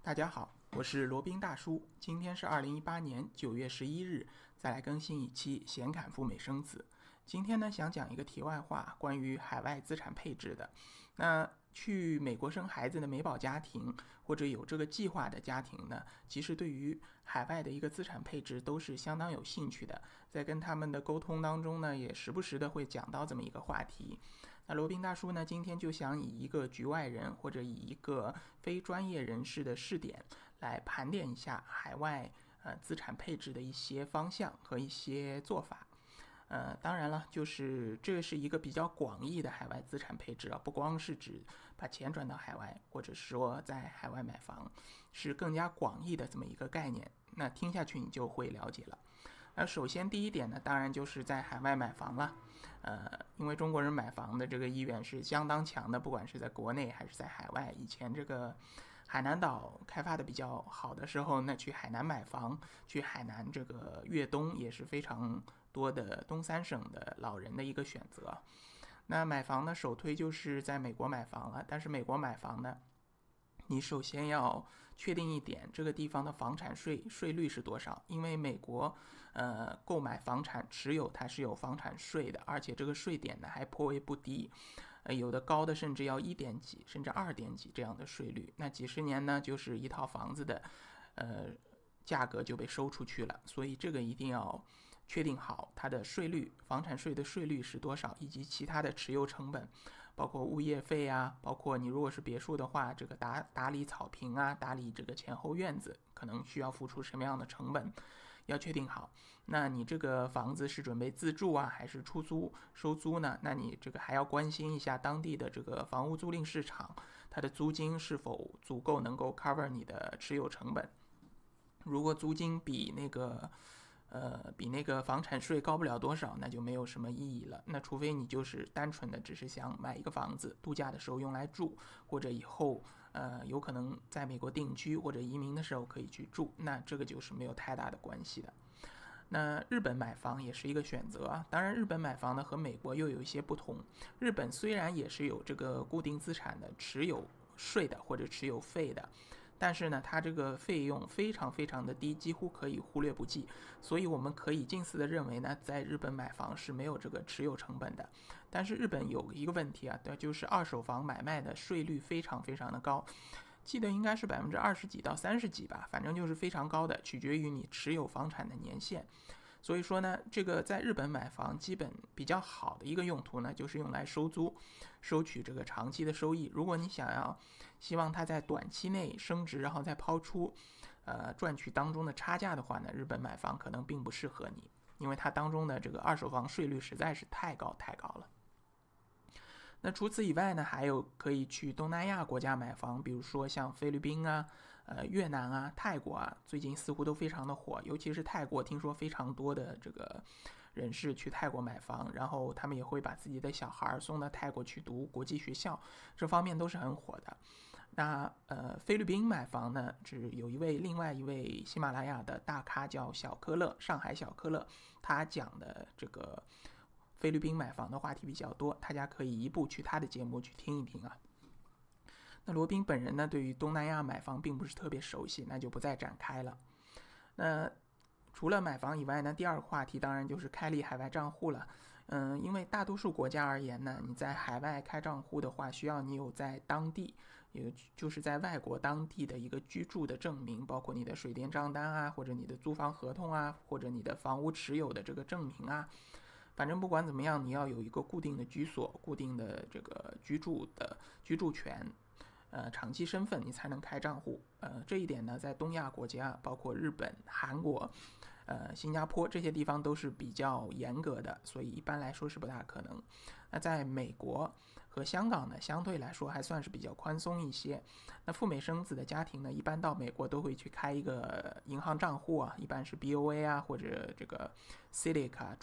大家好，我是罗宾大叔。今天是2018年9月11日，再来更新一期闲侃赴美生子。今天呢，想讲一个题外话，关于海外资产配置的。那去美国生孩子的美宝家庭，或者有这个计划的家庭呢，其实对于海外的一个资产配置都是相当有兴趣的。在跟他们的沟通当中呢，也时不时的会讲到这么一个话题。那罗宾大叔呢，今天就想以一个局外人或者以一个非专业人士的视点来盘点一下海外资产配置的一些方向和一些做法。当然了，就是这是一个比较广义的海外资产配置啊，不光是指把钱转到海外，或者说在海外买房，是更加广义的这么一个概念。那听下去你就会了解了。那首先第一点呢，当然就是在海外买房了。因为中国人买房的这个意愿是相当强的，不管是在国内还是在海外。以前这个海南岛开发的比较好的时候，那去海南买房，去海南这个粤东也是非常多的东三省的老人的一个选择。那买房呢，首推就是在美国买房了。但是美国买房呢，你首先要确定一点，这个地方的房产税率是多少？因为美国购买房产持有它是有房产税的，而且这个税点呢还颇为不低，有的高的甚至要1点几甚至2点几这样的税率。那几十年呢，就是一套房子的价格就被收出去了。所以这个一定要确定好它的税率，房产税的税率是多少，以及其他的持有成本，包括物业费啊，包括你如果是别墅的话，这个打理草坪啊，打理这个前后院子可能需要付出什么样的成本，要确定好。那你这个房子是准备自住啊，还是出租收租呢？那你这个还要关心一下当地的这个房屋租赁市场，它的租金是否足够能够 cover 你的持有成本。如果租金比那个房产税高不了多少，那就没有什么意义了。那除非你就是单纯的只是想买一个房子，度假的时候用来住，或者以后有可能在美国定居或者移民的时候可以去住，那这个就是没有太大的关系的。那日本买房也是一个选择啊，当然日本买房呢和美国又有一些不同。日本虽然也是有这个固定资产的持有税的或者持有费的，但是呢它这个费用非常非常的低，几乎可以忽略不计。所以我们可以近似的认为呢，在日本买房是没有这个持有成本的。但是日本有一个问题啊，就是二手房买卖的税率非常非常的高，记得应该是20%几到30%几吧，反正就是非常高的，取决于你持有房产的年限。所以说呢，这个在日本买房基本比较好的一个用途呢，就是用来收租，收取这个长期的收益。如果你希望它在短期内升值，然后再抛出，赚取当中的差价的话呢，日本买房可能并不适合你，因为它当中的这个二手房税率实在是太高了。那除此以外呢，还有可以去东南亚国家买房，比如说像菲律宾啊、越南啊、泰国啊，最近似乎都非常的火，尤其是泰国，听说非常多的这个人士去泰国买房，然后他们也会把自己的小孩送到泰国去读国际学校，这方面都是很火的。那菲律宾买房呢，是有另外一位喜马拉雅的大咖叫小科勒，上海小科勒，他讲的这个菲律宾买房的话题比较多，大家可以一步去他的节目去听一听啊。那罗宾本人呢，对于东南亚买房并不是特别熟悉，那就不再展开了。那除了买房以外呢，第二个话题当然就是开立海外账户了。因为大多数国家而言呢，你在海外开账户的话，需要你有在当地，也就是在外国当地的一个居住的证明，包括你的水电账单啊，或者你的租房合同啊，或者你的房屋持有的这个证明啊。反正不管怎么样，你要有一个固定的居所、固定的这个居住权，长期身份，你才能开账户。这一点呢，在东亚国家，包括日本、韩国、新加坡这些地方都是比较严格的，所以一般来说是不大可能。那在美国和香港呢，相对来说还算是比较宽松一些。那赴美生子的家庭呢，一般到美国都会去开一个银行账户啊，一般是 BOA 啊，或者这个 CITIC 啊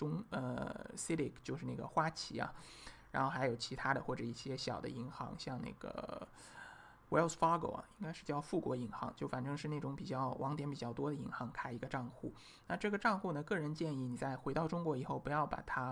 ，CITIC 就是那个花旗啊，然后还有其他的或者一些小的银行，像那个Wells Fargo 啊，应该是叫富国银行，就反正是那种比较网点比较多的银行开一个账户。那这个账户呢，个人建议你在回到中国以后不要把它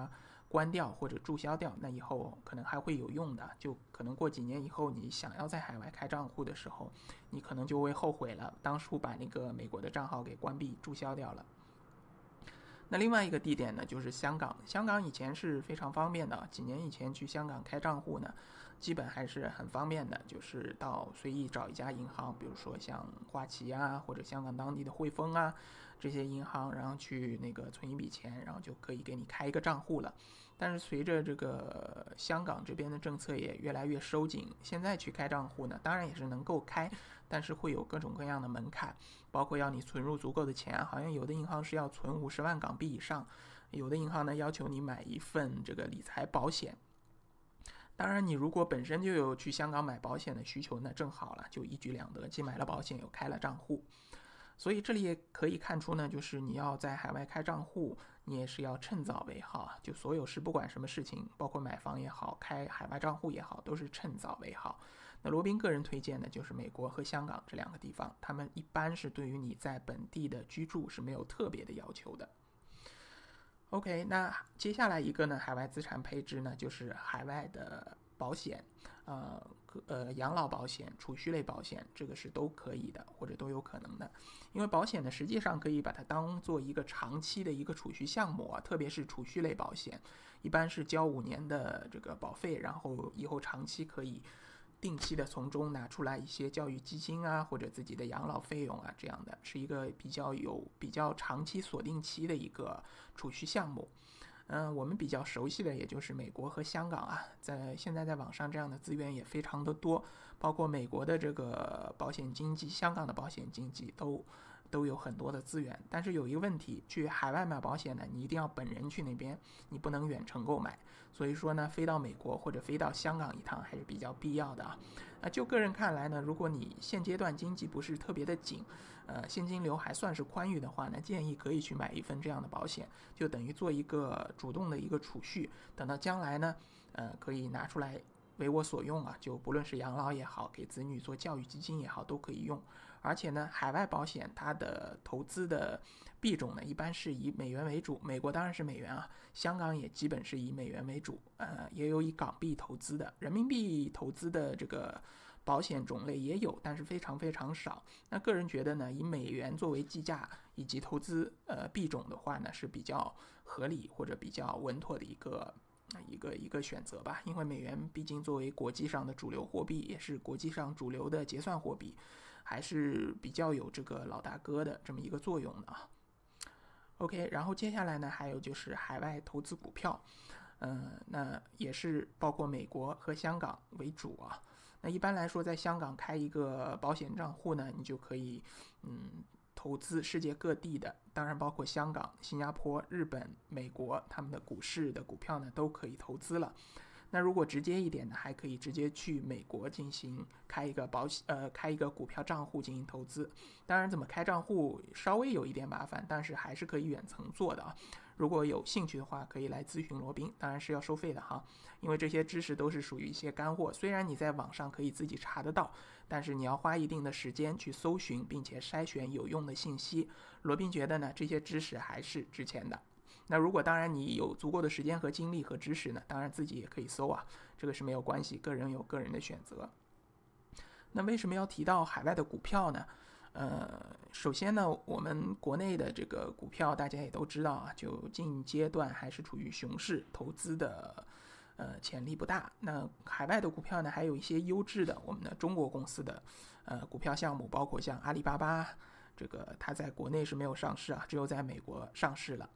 关掉或者注销掉，那以后可能还会有用的，就可能过几年以后你想要在海外开账户的时候，你可能就会后悔了，当初把那个美国的账号给关闭注销掉了。那另外一个地点呢，就是香港。香港以前是非常方便的，几年以前去香港开账户呢，基本还是很方便的，就是到随意找一家银行，比如说像花旗啊，或者香港当地的汇丰啊这些银行，然后去那个存一笔钱，然后就可以给你开一个账户了。但是随着这个香港这边的政策也越来越收紧，现在去开账户呢，当然也是能够开，但是会有各种各样的门槛，包括要你存入足够的钱，好像有的银行是要存50万港币以上，有的银行呢要求你买一份这个理财保险。当然你如果本身就有去香港买保险的需求，那正好了，就一举两得，既买了保险又开了账户。所以这里也可以看出呢，就是你要在海外开账户，你也是要趁早为好，就所有事不管什么事情，包括买房也好，开海外账户也好，都是趁早为好。那罗宾个人推荐的就是美国和香港这两个地方，他们一般是对于你在本地的居住是没有特别的要求的。OK， 那接下来一个呢，海外资产配置呢，就是海外的保险，养老保险、储蓄类保险，这个是都可以的，或者都有可能的。因为保险呢，实际上可以把它当做一个长期的一个储蓄项目啊，特别是储蓄类保险，一般是交5年的这个保费，然后以后长期可以定期的从中拿出来一些教育基金啊，或者自己的养老费用啊，这样的是一个比较长期锁定期的一个储蓄项目。我们比较熟悉的也就是美国和香港啊，现在在网上这样的资源也非常的多，包括美国的这个保险经纪、香港的保险经纪都有很多的资源。但是有一个问题，去海外买保险呢，你一定要本人去那边，你不能远程购买。所以说呢，飞到美国或者飞到香港一趟还是比较必要的啊。就个人看来呢，如果你现阶段经济不是特别的紧，现金流还算是宽裕的话呢，建议可以去买一份这样的保险，就等于做一个主动的一个储蓄，等到将来呢，可以拿出来为我所用啊，就不论是养老也好，给子女做教育基金也好，都可以用。而且呢，海外保险它的投资的币种呢，一般是以美元为主，美国当然是美元啊，香港也基本是以美元为主，也有以港币投资的，人民币投资的这个保险种类也有，但是非常非常少。那个人觉得呢，以美元作为计价以及投资币种的话呢，是比较合理或者比较稳妥的一个选择吧。因为美元毕竟作为国际上的主流货币，也是国际上主流的结算货币，还是比较有这个老大哥的这么一个作用的啊。OK， 然后接下来呢，还有就是海外投资股票，那也是包括美国和香港为主啊。那一般来说，在香港开一个保险账户呢，你就可以投资世界各地的，当然包括香港、新加坡、日本、美国，他们的股市的股票呢都可以投资了。那如果直接一点呢，还可以直接去美国进行开一个股票账户进行投资。当然，怎么开账户稍微有一点麻烦，但是还是可以远程做的啊。如果有兴趣的话，可以来咨询罗宾，当然是要收费的哈，因为这些知识都是属于一些干货。虽然你在网上可以自己查得到，但是你要花一定的时间去搜寻，并且筛选有用的信息。罗宾觉得呢，这些知识还是值钱的。那如果当然你有足够的时间和精力和知识呢，当然自己也可以搜啊，这个是没有关系，个人有个人的选择。那为什么要提到海外的股票呢？首先呢，我们国内的这个股票大家也都知道啊，就近阶段还是处于熊市，投资的潜力不大。那海外的股票呢，还有一些优质的我们的中国公司的股票项目，包括像阿里巴巴，这个它在国内是没有上市啊，只有在美国上市了。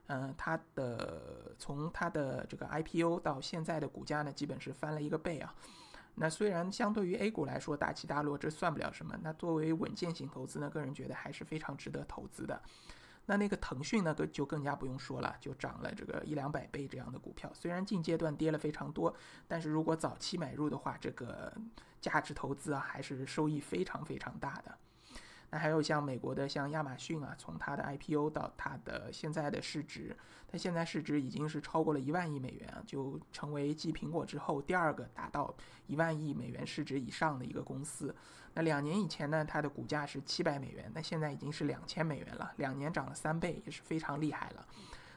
从它的这个 IPO 到现在的股价呢，基本是翻了1个倍啊。那虽然相对于 A 股来说大起大落，这算不了什么，那作为稳健型投资呢，个人觉得还是非常值得投资的。那个腾讯呢，就更加不用说了，就涨了这个100-200倍这样的股票。虽然近阶段跌了非常多，但是如果早期买入的话，这个价值投资啊，还是收益非常非常大的。那还有像美国的像亚马逊啊，从它的 IPO 到它的现在的市值，它现在市值已经是超过了1万亿美元啊，就成为继苹果之后第2个达到1万亿美元市值以上的一个公司。那2年以前呢，它的股价是700美元，那现在已经是2000美元了，2年涨了3倍，也是非常厉害了。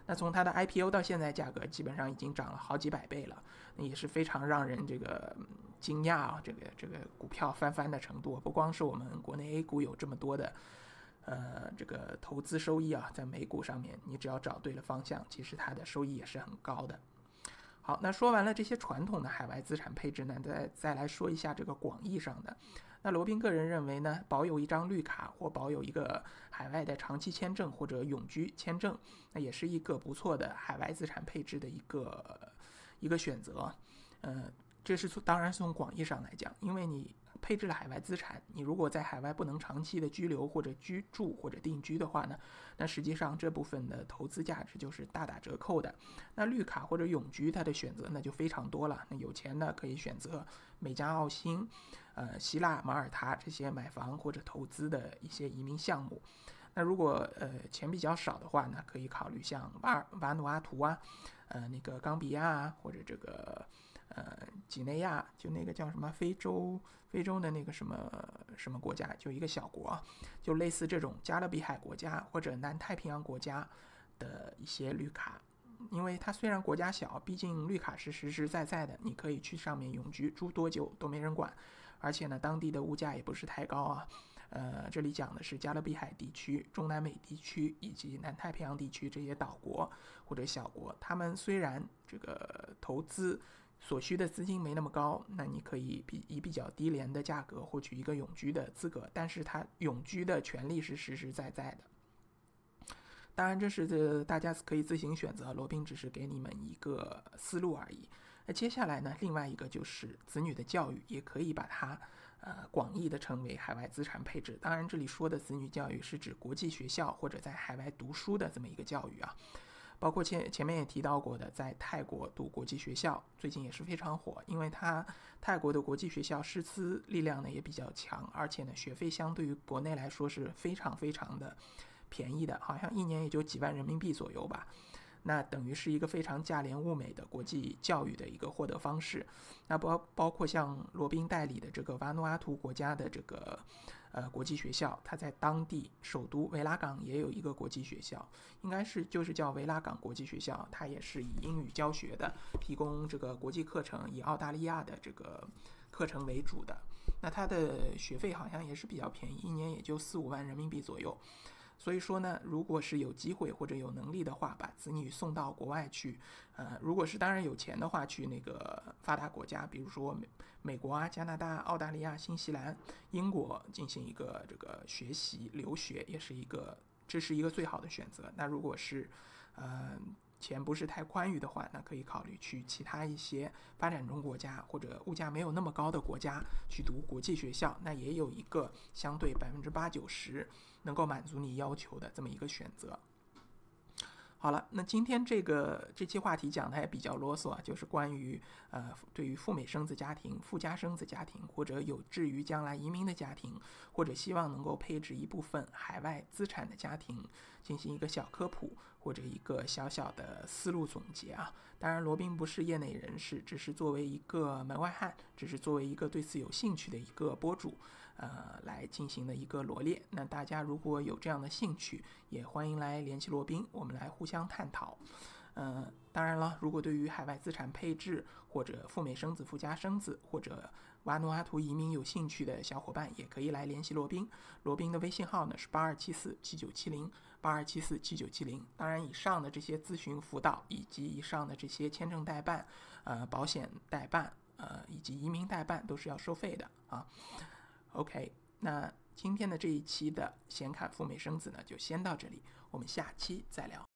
那从它的 IPO 到现在，价格基本上已经涨了好几百倍了，那也是非常让人这个惊讶啊，这个股票翻番的程度，不光是我们国内 A 股有这么多的这个投资收益啊，在美股上面，你只要找对了方向，其实它的收益也是很高的。好，那说完了这些传统的海外资产配置呢，再来说一下这个广义上的。那罗宾个人认为呢，保有一张绿卡或保有一个海外的长期签证或者永居签证，那也是一个不错的海外资产配置的一个选择。这是当然是从广义上来讲，因为你配置了海外资产，你如果在海外不能长期的居留或者居住或者定居的话呢，那实际上这部分的投资价值就是大打折扣的。那绿卡或者永居它的选择呢就非常多了，那有钱呢可以选择美加澳新、希腊、马耳他这些买房或者投资的一些移民项目。那如果钱比较少的话呢，可以考虑像瓦努阿图啊、那个冈比亚啊，或者这个几内亚，就那个叫什么非洲的那个什么国家，就一个小国，就类似这种加勒比海国家或者南太平洋国家的一些绿卡。因为它虽然国家小，毕竟绿卡是实实在在的，你可以去上面永居，住多久都没人管，而且呢，当地的物价也不是太高啊。这里讲的是加勒比海地区、中南美地区以及南太平洋地区这些岛国或者小国，他们虽然这个投资所需的资金没那么高，那你可以以比较低廉的价格获取一个永居的资格，但是它永居的权利是实实在在的。当然这是大家可以自行选择，罗宾只是给你们一个思路而已。那接下来呢，另外一个就是子女的教育，也可以把它广义的称为海外资产配置。当然这里说的子女教育是指国际学校或者在海外读书的这么一个教育啊，包括前面也提到过的，在泰国读国际学校，最近也是非常火，因为泰国的国际学校师资力量呢也比较强，而且呢学费相对于国内来说是非常非常的便宜的，好像一年也就几万人民币左右吧。那等于是一个非常价廉物美的国际教育的一个获得方式。那包括像罗宾代理的这个瓦努阿图国家的这个国际学校，它在当地首都维拉港也有一个国际学校，应该是就是叫维拉港国际学校，它也是以英语教学的，提供这个国际课程，以澳大利亚的这个课程为主的。那它的学费好像也是比较便宜，一年也就4-5万人民币左右。所以说呢，如果是有机会或者有能力的话，把子女送到国外去，如果是当然有钱的话，去那个发达国家，比如说美国啊、加拿大、澳大利亚、新西兰、英国进行一个这个学习留学，这是一个最好的选择。那如果是钱不是太宽裕的话，那可以考虑去其他一些发展中国家或者物价没有那么高的国家去读国际学校，那也有一个相对80%-90%能够满足你要求的这么一个选择。好了，那今天这期话题讲的还比较啰嗦啊，就是关于对于赴美生子家庭、赴加生子家庭，或者有志于将来移民的家庭，或者希望能够配置一部分海外资产的家庭，进行一个小科普或者一个小小的思路总结啊。当然罗宾不是业内人士，只是作为一个门外汉，只是作为一个对此有兴趣的一个博主来进行的一个罗列。那大家如果有这样的兴趣，也欢迎来联系罗宾，我们来互相探讨。当然了，如果对于海外资产配置或者赴美生子、赴加生子或者瓦努阿图移民有兴趣的小伙伴，也可以来联系罗宾。罗宾的微信号呢是8274-7970，8274-7970。当然，以上的这些咨询辅导以及以上的这些签证代办、保险代办、以及移民代办都是要收费的啊。OK， 那今天的这一期的显侃赴美生子呢，就先到这里，我们下期再聊。